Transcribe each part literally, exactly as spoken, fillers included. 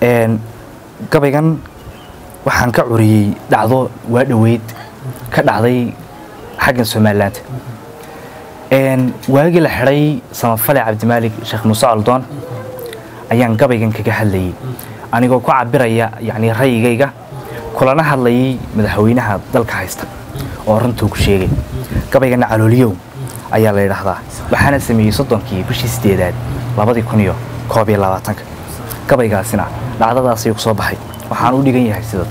een gabaygan waxaan ka curiyay dhacdo waa dhaweyd ka dhacday xaggan Somaliland een waagi la xiray samafale Cabdimaalig Sheekh Muuse Coldoon ayaan gabaygan kaga hadlayay anigoo ku cabiraya yani ra'yigayga kulana hadlayay madaxweynaha dalka haysta oo runtii ku sheegay gabaygana Caloolyoow ayaa la yiraahdaa waxaana sameeyay soddonkii bishii sideedaad laba kun iyo koob iyo labaatan gabaygaasina dhacdadaas ay ku soo baxay waxaan u dhigan yahay sidoo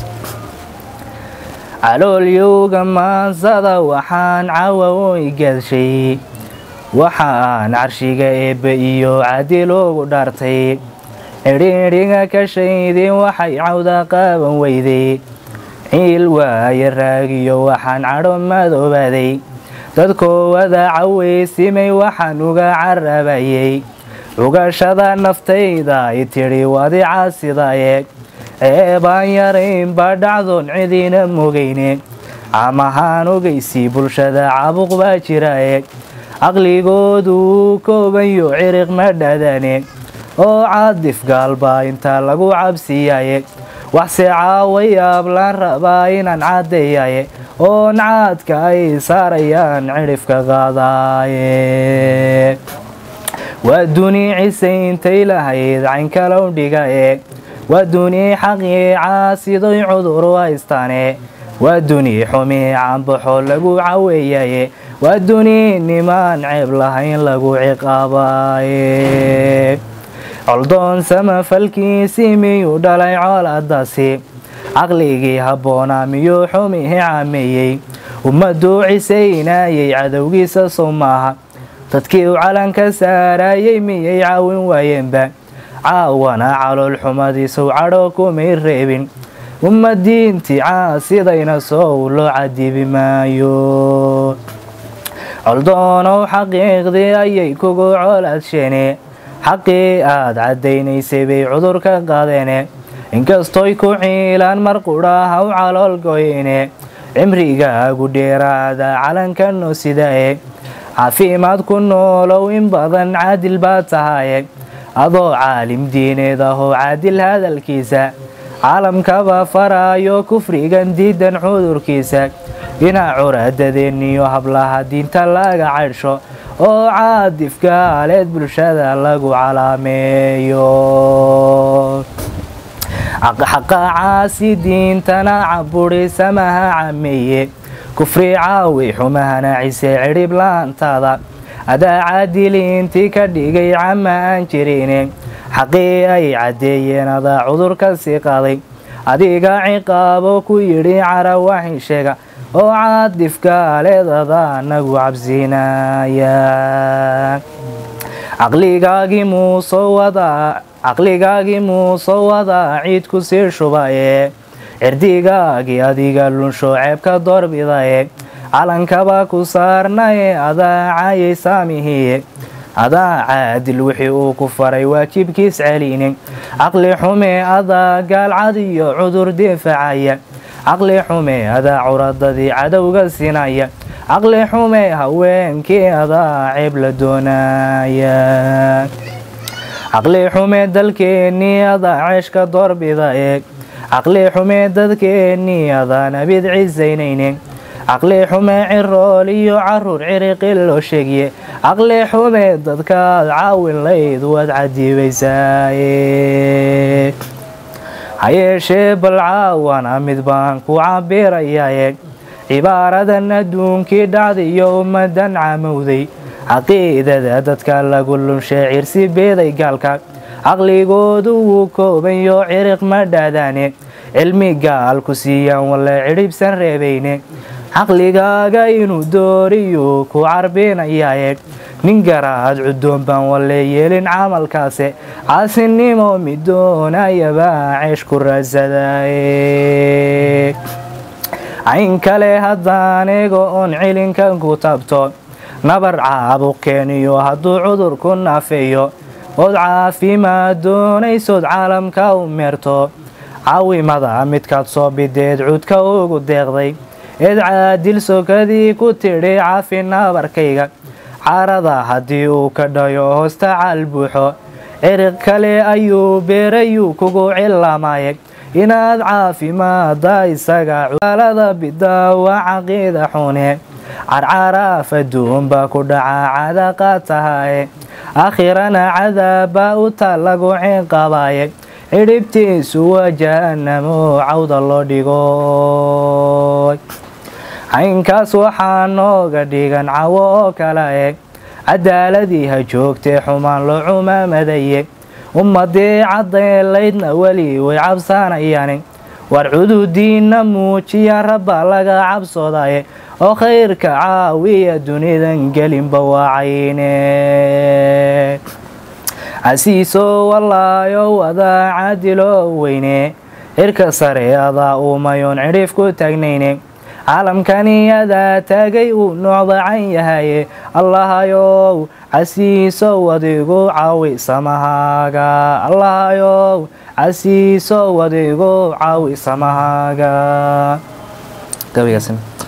Caloolyoow Maansada waxaan caawa igalshay waxaan carshiga eebbe iyo cadiloogu dhaartay cidhiidhiga ka shaydin waxay cawda qaban weyday ciil waaye raagiyo waxaan cadho madoobaaday dadkoo wada cawaysimay waxaan uga carabayay cugashada naftayda ay tidhi wadi caasidaye eebaan yaraynba dhacdoon cidina mogayne amahaan ogaysii bulshada cabuq baa jirae caqligoodu koobayo ciriq ma dhadane oo caadif gaalbaa inta lagu cabsiyaye waxse caawayaab laan rabaa inaan caddeeyaye oo nacaadka ay saarayaan cidhifka qaadaaye waa duni cisayntay lahayd caynkalow dhigae waa duni xaqii caasidoy cudur haystaane waa duni xumii cambaxo lagu caweeyaye waa duni nimaan ceeb lahayn lagu ciqaabaye Coldoon samafalkiisii miyuu dhalay colaadaasi caqligii habboonaa miyuu xumihii cameeyey ummaduu cisaynayay cadowgiisa soo maaha dadkii u calanka saarayay miyay caawin waayeenba caawana calool xumadiisu cadho kumay reebin ummadiintii caasidayna soo loo cadibi maayo Coldoonow xaqiiqdii ayay kugu colaadsheene xaqii aad cadaynaysay bay cudur ka qaadeen inkastooy ku ciilaan mar qudhaha u calool goyne cimrigaagu dheeraada calanka noo sidae caafimaad ku noolow in badan caadil baa tahaye adoo caalim diineed ahoo caadil hadalkiisa caalamkaba faraayo kufrigan diidan cudurkiisa inaa curadadeenniyo hablaha diinta laga caydhsho oo caadif gaaleed bulshada lagu calaameeyo xaqa caasi diintana caburi samaha cameeye kufri caawi xumahana cise cidhib laantaada adaa caadiliintii ka dhigay cama aan jirine xaqii ay caddeeyeen adaa cudur ka sii qaaday adiga ciqaabo ku yidhi cara waxay sheega oo caadif gaaleedada nagu cabsinaya caqligaagii muusoo wadaa caqligaagii muusoo wadaa ciid ku sii shubaye cirdigaagii adiga lunsho ceebka doorbidaye calankaba ku saarnaye adaa caayay saamihiye adaa caadil wixii uu ku faray waajibkiis celine caqli xume adaa gaalcad iyo cudur difaacaya caqli xume adaa curadadii cadowga sinaya caqli xume haweenkii adaa ceeb la doonaya caqli xume dalkeennii adaa ceeshka doorbidae caqli xume dadkeennii adaa nabid cisaynayne caqli xume cirool iyo caruur ciriqi loo sheegiye caqli xume dadkaad caawin layd waad cadiibaysaaye hayeeshee bal caawana mid baan ku cabirayaye cibaaradan adduunkii dhacdiyo ummadan camowday caqiidada dadka lagu lunshay cirsi beeday gaalka caqligoodu wuu koobayo ciriq ma dhaadaane cilmi gaal ku siiyaan walla cidhibsan reebayne caqligaaga inuu dooriyo ku carbinayaye nin garaad cudoon baan walle yeelin camalkaase caasinimo midoonayabaa ceesh ku raasadaye cayn kale haddaan eego oon cilinkan ku tabto nabar caabuq keeniyo hadduu cudur ku naafeeyo ood caafimaad doonaysood caalamka u meerto caawimada midkaad soo bideed cudka ugu deeqday eed caadil sokadii ku tidhi caafi nabarkayga carada haddii uu ka dhayo hoosta caal buuxo ciriq kale ayuu beerayuu kugu cilaamaye inaad caafimaada isaga cudaalada bida waa caqiida xune carcaraaf adduun baa ku dhaca cadaqa tahaye aakhirana cadaaba u ta lagu ciqabaye cidhibtiisu waa jahannamo cawda loo dhigo caynkaas waxaa nooga dhigan cawo oo kala eg cadaaladii ha joogtee xumaan loo cumaamadaye ummadii caddeelaydna weli way cabsanayaan war cududiinna muujiya rabba laga cabsoodaye oo khayrka caawiya dunidan gelinba waacayne casiiso wallaayo wadaa cadilo weyne cirka sare adaa uumayoon cidhiif ku taagnayne caalamkani adaa taagay uu noocdacan yahaye allahayow casiisow adigu caawi samahaaga allahayow casiisow adigu caawi samahaaga.